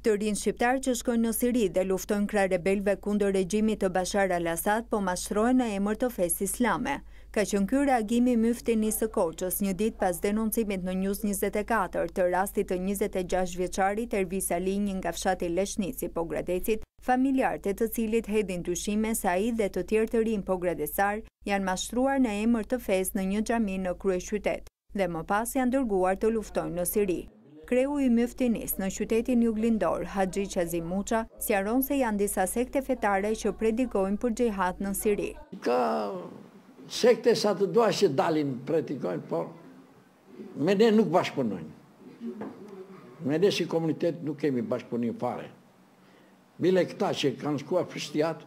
Të rinj shqiptar që shkojnë në Siri dhe luftojnë krah rebelëve kundër regjimit të Bashar al-Assad po mashtrohen në emër të fesë islame. Ka qenë ky reagimi i Myftinisë së Korçës një ditë pas denoncimit në News 24 të rastit të 26 vjeçarit Ervis Alinj nga fshati Leshnici Pogradecit, familjarët e të cilit hedhin dyshime se ai dhe të tjerë të rinj pogradecar janë mashtruar në emër të fesë në një xhami në kryeqytet dhe më pas janë dërguar të luftojnë në Siri. Kreu i Myftinisë në qytetin juglindor, Haxhi Qazim Muça, sqaron se janë disa sekte fetare që predikojnë për xhihad në Siri. Ka sekte sa të dua që dalin predikojnë, por me ne nuk bashkëpunojnë. Me ne si komunitet nuk kemi bashkëpunim fare. Bile këta që kanë shkuar Prishtijat,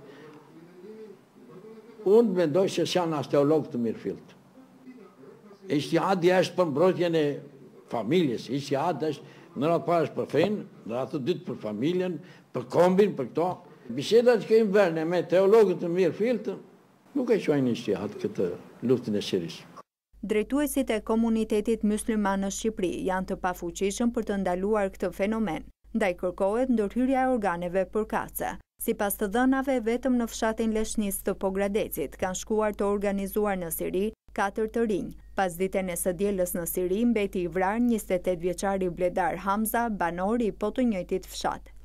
unë mendoj se janë as teologë të mirëfillt. Ijtihadi është për mbrojtjen e familjes, ijtihadi është në radhë parë për fenë, në radhë të dytë për familjen, për kombin, për këto. Bisedat që kemi bërë me teologët të mirëfillt, nuk e quajnë ijtihad këtë luftën e Sirisë. Drejtuesit e komunitetit mysliman në Shqipëri janë të pafuqishëm për të ndaluar këtë fenomen, ndaj kërkohet ndërhyrja e organeve përkatëse. Sipas të dhënave, vetëm në fshatin Leshnis të Pogradecit kanë shkuar të organizuar në Siri 4 të rinj. Pas ditën e së dielës në Siri mbeti i vrarë 28 vjeçari Bledar Hamza, banor i po të njëjtit fshat.